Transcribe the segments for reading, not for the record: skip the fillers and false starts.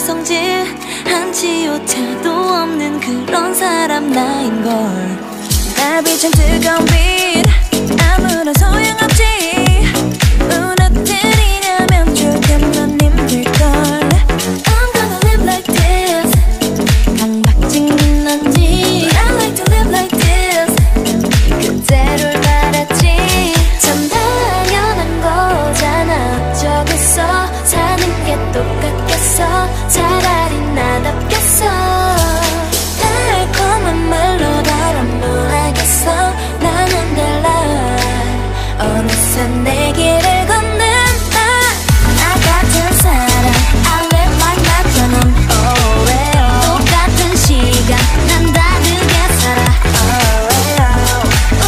성질 한치 오차도 없는 그런 사람 나인걸. 날 비춘 뜨거운 빛 아무런 소용없지. 무너뜨리려면 조금만 힘들걸. I'm gonna live like this. 강박증인 넌지 I like to live like this. 그대로를 바랐지. 참 당연한 거잖아. 어쩌겠어. 사는 게 똑같겠어. 차라리 나답겠어. 달콤한 말로 달아 놓아야겠어. 나는 달라. 어느새 내 길을 걷는 나 같은 사람. I live like Metronome. Oh, yeah. 똑같은 시간 난 다르게 살아. Oh, yeah.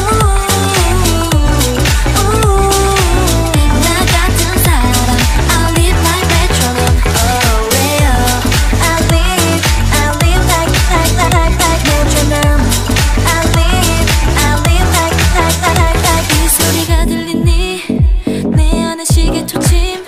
나 같은 사람. I live like Metronome. Oh, yeah. I live like Metronome. I live like 이 소리가 들리니 내 안에 시계 초침.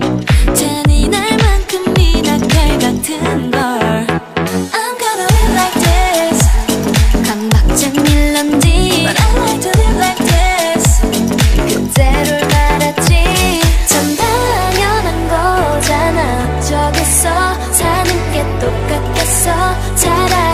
잔인할만큼 미나칼 같은 걸. I'm gonna live like this. 강박증일 런지 But I like to live like this. 그대로를 바랐지. 참 당연한 거잖아. 어쩌겠어. 사는 게 똑같겠어. 차라리